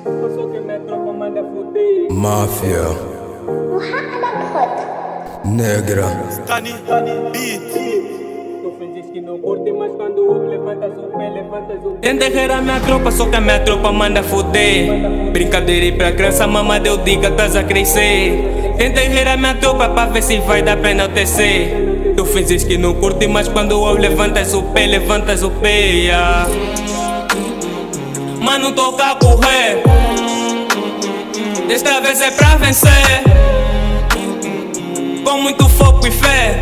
Máfia Negra. Tenta gerar minha tropa, só que a minha tropa manda foder. Brincadeira e pra criança, mamãe deu dica, tás a crescer. Tenta gerar minha tropa pra ver se vai dar pra enaltecer. Tu fizes que não curte, mas quando eu levantas o pé, yeah. Mano, toca a correr. Desta vez é pra vencer. Com muito foco e fé.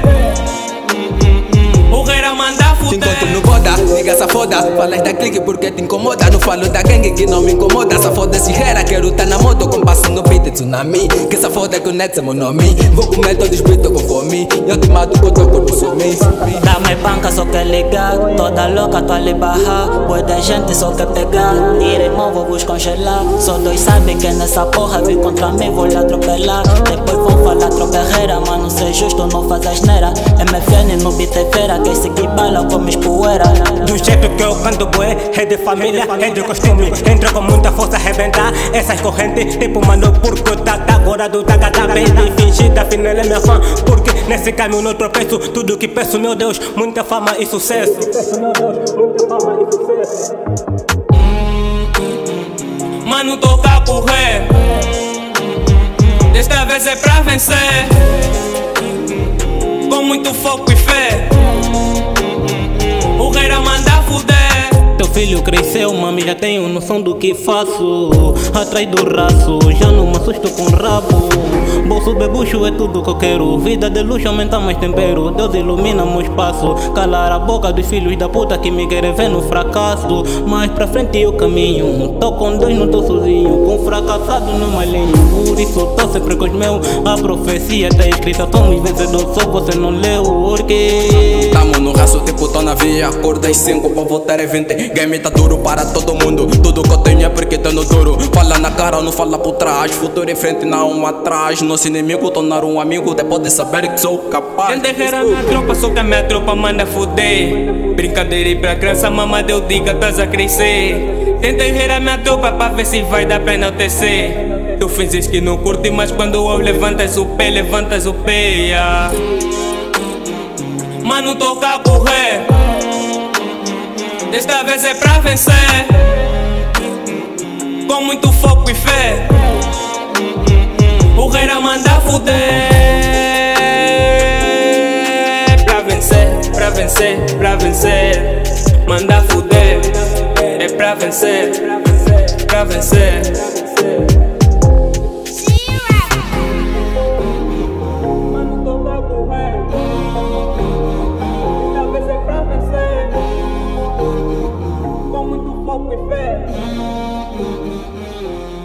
O rei a mandar fuder. Te encontro no boda, liga essa foda. Falas da clique porque te incomoda. Não falo da gangue que não me incomoda. Essa foda se gera, quero tá na moto. Com passo no beat, tsunami. Que essa foda conecta meu nome. Vou comer todos os beats com fome. Eu te mato com o teu corpo sumir. Dá mais banca, só quer ligar. Toda louca, tô ali barrar. Boa da gente só quer pegar. Tira irmão, vou vos congelar. Só dois sabem que nessa porra vir contra mim, vou lhe atropelar. Depois vão falar troperreira, mano, ser justo, não faz asneira. MFN no beat é feira. Quem se que bala come espoeira. Do jeito que eu canto bué, é de família, é de costume. Entro com muita força, arrebentar essas correntes. Tipo mano, porque tá agora do tagada bem fingida, afinal é minha fã. Porque nesse caminho não tropeço. Tudo que peço, meu Deus, muita fama e sucesso. Mano, toca a correr. Desta vez é pra vencer. Com muito foco e fé. O rei a mandar fuder. Teu filho cresceu, mami, já tenho noção do que faço. Atrás do raço, já não me assusto com rabo. Bolso bebucho é tudo que eu quero. Vida de luxo aumenta mais tempero. Deus ilumina meu espaço. Calar a boca dos filhos da puta que me querem ver no fracasso. Mais pra frente eu caminho. Tô com dois, não tô sozinho. Com fracassado no malinho. Por isso tô sempre com os meus. A profecia tá escrita, somos vencedores. Só você não leu, porque tamo no raço, tipo tô na via. Acorda às 5 pra voltar é 20. Game tá duro para todo mundo. Tudo que eu tenho é porque tô no duro. Fala na cara, não fala por trás. Futuro em frente, não atrás. Nosso inimigo tornar um amigo. Depois de saber que sou capaz. Tenta gerar minha tropa, só que a minha tropa manda foder. Brincadeira e pra criança, mamãe deu dica, tás a crescer. Tenta gerar minha tropa pra ver se vai dar pra enaltecer. Tu fizes que não curte, mas quando eu levantas o pé, yeah. Mano, toca a correr. Desta vez é pra vencer. Com muito foco e fé. O rei a mandar fuder. Pra vencer, pra vencer, pra vencer. Mandar fuder. É pra vencer, pra vencer. Com muito foco e fé.